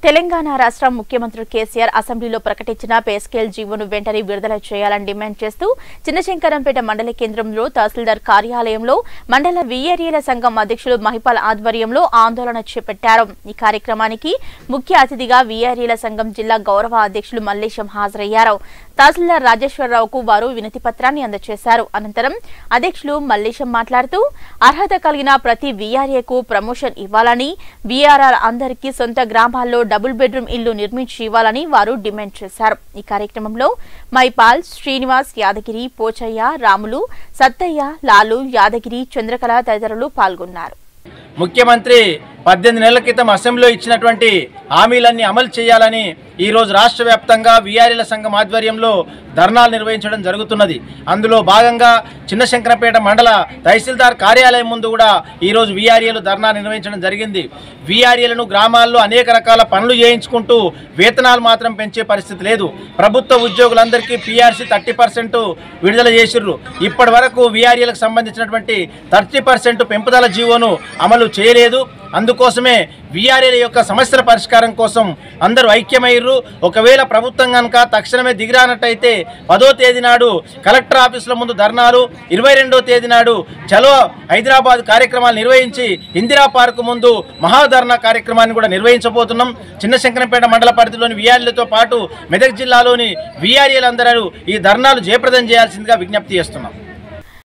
తెలంగాణ రాష్ట్ర ముఖ్యమంత్రి కేసీఆర్ అసెంబ్లీలో ప్రకటించిన పే స్కేల్ జీవోను వెంటనే విడుదల చేయాలని డిమాండ్ చేస్తూ చిన్నశంకరంపేట మండల కేంద్రంలో తహసీల్దార్ కార్యాలయంలో మండల వీఆర్ఏల సంఘం అధ్యక్షులు మహిపాల్ ఆధ్వర్యంలో ఆందోళన చేపట్టారు। ఈ కార్యక్రమానికి ముఖ్య అతిథిగా వీఆర్ఏల సంఘం జిల్లా గౌరవ అధ్యక్షులు మల్లేశం హాజరయ్యారు। తహసీల్దార్ రాజేశ్వరరావుకు వారు వినతి పత్రాన్ని అందజేశారు। అనంతరం అధ్యక్షులు మల్లేశం మాట్లాడుతూ అర్హత కలిగిన ప్రతి వీఆర్ఏకు ప్రమోషన్ ఇవ్వాలని, వీఆర్ఆర్ అందరికీ సొంత గ్రామాల్లో డబుల్ బెడ్రూమ్ ఇల్లు నిర్మించి ఇవ్వాలని వారు డిమాండ్ చేశారు। ఈ కార్యక్రమంలో మైపాల్, శ్రీనివాస్, యాదగిరి, పోచయ్య, రాములు, సత్తయ్య, లాలు, యాదగిరి, చంద్రకళ తదితరులు పాల్గొన్నారు। ముఖ్యమంత్రి 18 నెలల క్రితం అసెంబ్లీలో ఇచ్చినటువంటి హామీలన్నీ అమలు చేయాలని ఈ రోజు రాష్ట్ర వ్యాప్తంగా వీఆర్ఏల సంఘం ఆధ్వర్యంలో ధర్నాలు నిర్వహించడం జరుగుతున్నది। అందులో భాగంగా చిన్నశంకరంపేట మండల తహసీల్దార్ కార్యాలయం ముందు కూడా ఈ రోజు వీఆర్ఏలు ధర్నా నిర్వహించడం జరిగింది। వీఆర్ఏలను గ్రామాల్లో అనేక రకాల పనులు చేయించుకుంటూ వేతనాలు మాత్రం పెంచే పరిస్థితి లేదు। ప్రభుత్వ ఉద్యోగులందరికీ పీఆర్సీ 30% విడుదల చేసిర్రు। ఇప్పటి వరకు వీఆర్ఏలకు సంబంధించినటువంటి 30% పెంపుదల జీవోను అమలు చేయలేదు। అందుకోసమే వీఆర్ఏల యొక్క సమస్యల పరిష్కారం కోసం అందరూ ఐక్యమయ్యారు। ఒకవేళ ప్రభుత్వం కనుక తక్షణమే దిగిరానట్టయితే 10వ తేదీ నాడు కలెక్టర్ ఆఫీసుల ముందు ధర్నాలు, 22వ తేదీ నాడు చలో హైదరాబాద్ కార్యక్రమాలు నిర్వహించి ఇందిరా పార్కు ముందు మహాధర్నా కార్యక్రమాన్ని కూడా నిర్వహించబోతున్నాం। చిన్నశంకరంపేట మండల పరిధిలోని వీఆర్ఏలతో పాటు మెదక్ జిల్లాలోని వీఆర్ఏలందరూ ఈ ధర్నాలు జయప్రదం చేయాల్సిందిగా విజ్ఞప్తి చేస్తున్నాం।